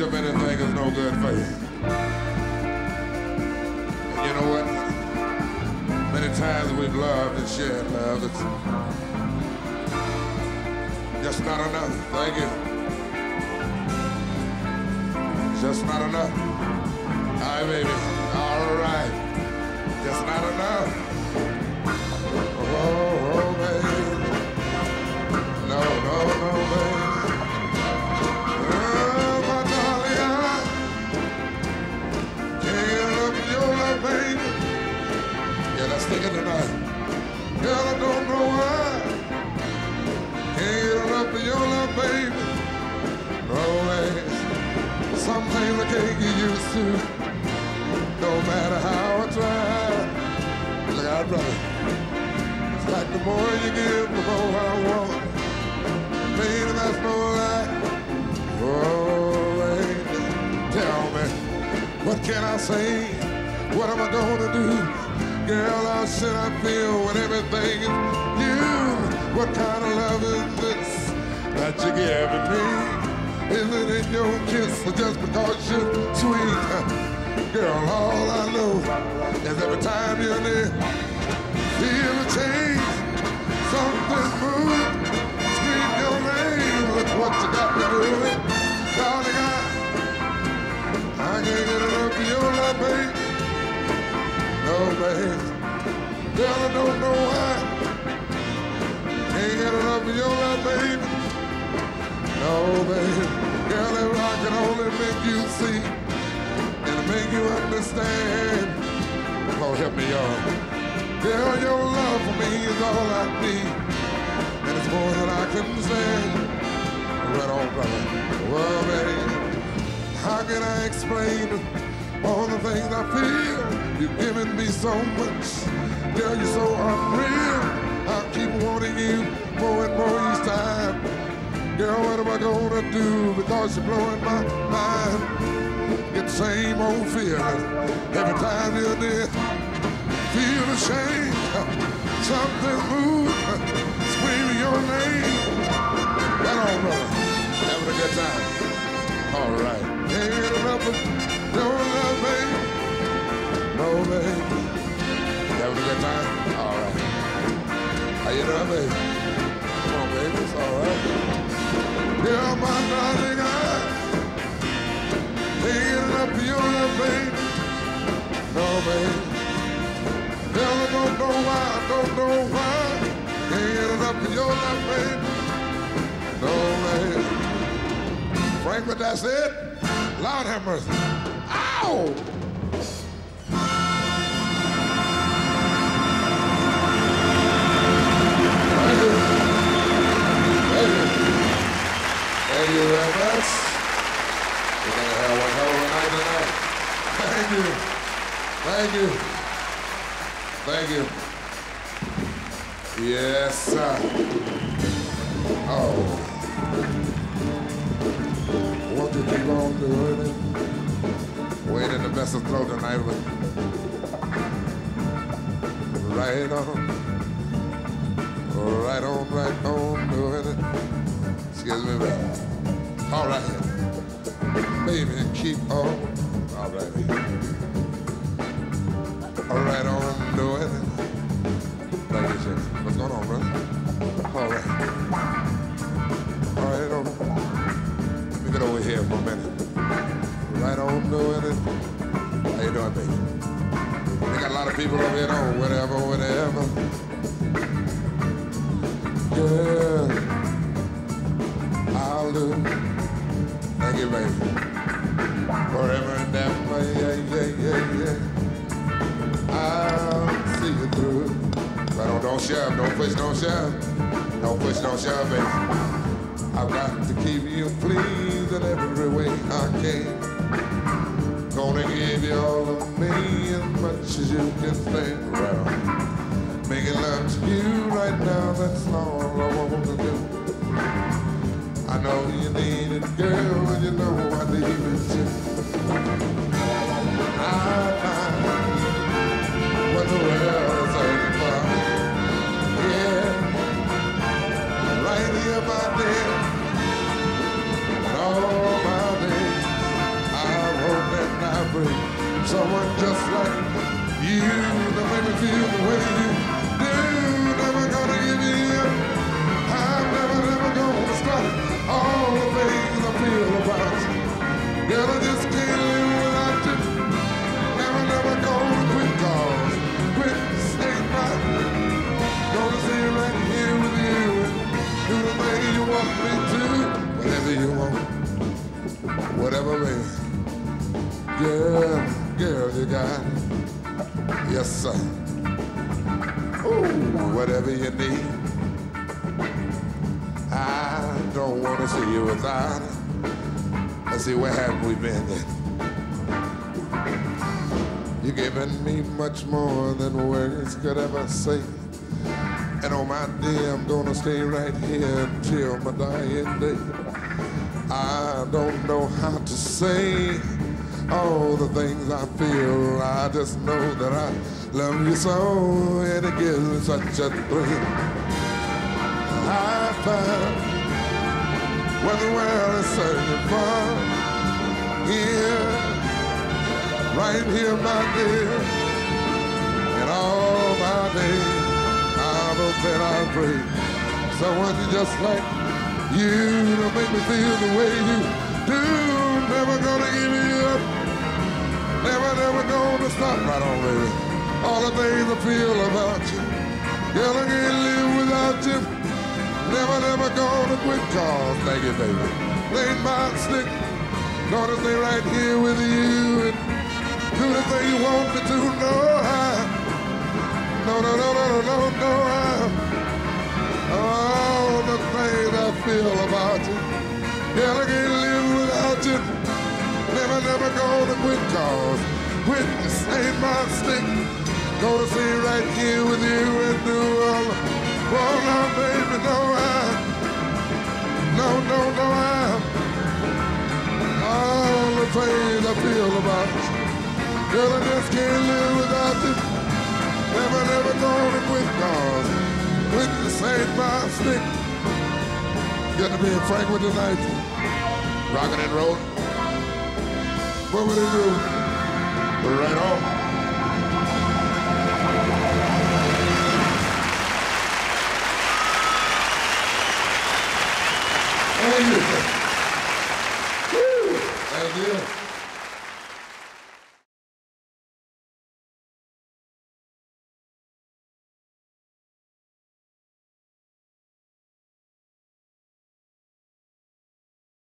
too many things is no good for you. And you know what? Many times we've loved and shared love. It's just not enough. Thank you. Just not enough. Hi, baby. All right. Just not enough. Oh, baby. No, baby. Oh, my darling, I can't love your love, baby. Yeah, let's take it tonight. Girl, I don't know why. Can't get enough of your love, baby. No, baby. Some things I can't get used to, no matter how I try. Look out, brother. It's like the more you give, the more I want. Baby, that's no lie. Oh, baby, tell me, what can I say? What am I gonna do? Girl, how should I feel when everything is you? What kind of love is this that you're giving me? Is it in your kiss or just because you're sweet? Girl, all I know is every time you're near, feel a change, something move, scream your name. Look what you got me doing. Darling, I can't get enough of your love, babe. No, babe. Girl, I don't know why. Can't get enough of your love, babe. No, baby, girl, if I can only make you see and make you understand. Oh, help me, y'all. Girl, your love for me is all I need, and it's more than I can stand. Right on, brother. Well, baby, how can I explain all the things I feel? You've given me so much. Girl, you're so unreal. I'll keep wanting you more and more each time. Girl, what am I gonna do? Because you're blowing my mind. Get the same old feeling every time you're near. Feel ashamed, something move, screaming your name. Right on, brother. Having a good time. All right. Ain't get enough of your love, baby. No, baby. Having a good time? All right. How you doing, baby? Come on, baby. It's all right. Yeah, my darling, I can't get enough of your love, baby. No, baby. Girl, I don't know why. Can't get enough of your love, baby. No, baby. Franklin, that's it. Lord have mercy. Ow! Thank you very much. We're going to have one hell of a night tonight. Thank you. Thank you. Thank you. Yes, sir. Oh. Won't you keep on doing it? We ain't in the best of throw tonight, but right on. Right on doing it. Excuse me, baby. All right. Baby, keep on. All right, baby. All right on doing it. Thank you, sir. What's going on, brother? All right. All right on. Let me get over here for a minute. Right on doing it. How you doing, baby? We got a lot of people over here, oh, whatever. Girl, I'll do. Thank you, baby. Forever and ever, yeah. I'll see you through. But don't shove, don't push, don't shove. Don't push, don't shove, baby. I've got to keep you pleased in every way I can. Gonna give you all of me as much as you can think. Right on. Making love to you right now, that's all I want to do. I know you need it, girl, and you know I need it too. I find what the world's hurting for. Yeah, right here, my dear, and all my days. just whatever you need. I don't want to see you without it. Let's see, where have we been then? You're giving me much more than words could ever say. And oh my dear, I'm gonna stay right here until my dying day. I don't know how to say all the things I feel. I just know that I love you so, and it gives me such a thrill. I found what the world is searching for. Here, right here, my dear. In all my days, I've opened I pray. Someone just like you to make me feel the way you do. Never gonna give you up. Never gonna stop. Right on, baby. All the things I feel about you. Girl, I can't live without you. Never gonna quit, cause thank you, baby. Ain't my stick. Gonna stay right here with you and do the thing you want me to. No, all the things I feel about you. Girl, I can't live without you. Never gonna quit, cause witness ain't my stick. Gonna stay right here with you and do all the, oh no, baby, no, all the things I feel about you. Girl, I just can't live without you. Never gonna quit, cause witness ain't my stick. Good to be in Frankfurt tonight. Rockin' and rollin'. What would it do? Right on. Thank you. Woo. Thank you.